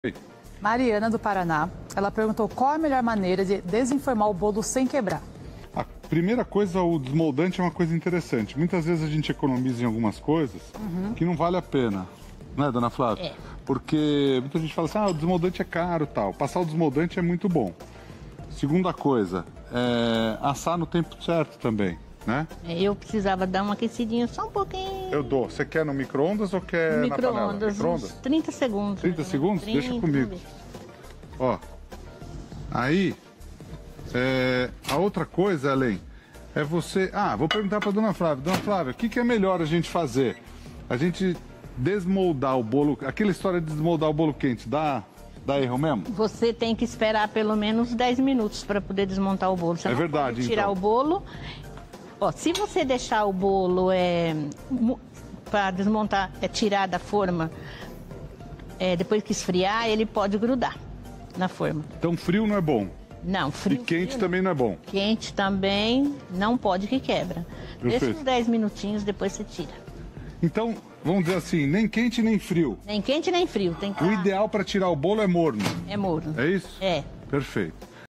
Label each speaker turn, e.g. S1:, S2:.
S1: Oi.
S2: Mariana, do Paraná, ela perguntou qual a melhor maneira de desenformar o bolo sem quebrar.
S1: A primeira coisa, o desmoldante é uma coisa interessante. Muitas vezes a gente economiza em algumas coisas que não vale a pena, né, dona Flávia?
S3: É.
S1: Porque muita gente fala assim, o desmoldante é caro e tal. Passar o desmoldante é muito bom. Segunda coisa, assar no tempo certo também, né?
S3: Eu precisava dar uma aquecidinha só um pouquinho.
S1: Eu dou. Você quer no micro-ondas ou quer na panela?
S3: Micro-ondas, uns 30 segundos.
S1: 30 segundos?
S3: 30,
S1: Deixa comigo. Ó, aí, a outra coisa, além, é você... vou perguntar para dona Flávia. Dona Flávia, o que é melhor a gente fazer? A gente desmoldar o bolo... Aquela história de desmoldar o bolo quente, dá erro mesmo?
S3: Você tem que esperar pelo menos 10 minutos para poder desmontar o bolo. Você
S1: É
S3: não
S1: verdade,
S3: pode tirar
S1: então.
S3: o bolo. Ó, se você deixar o bolo para desmontar, tirar da forma, depois que esfriar, ele pode grudar na forma.
S1: Então frio não é bom.
S3: Não,
S1: E
S3: frio.
S1: quente também não é bom.
S3: Quente também não pode que quebra.
S1: Perfeito.
S3: Deixa uns 10 minutinhos, depois você tira.
S1: Então, vamos dizer assim, nem quente nem frio.
S3: Nem quente nem frio. Tem que
S1: O ideal para tirar o bolo é morno.
S3: É morno.
S1: É isso?
S3: É.
S1: Perfeito.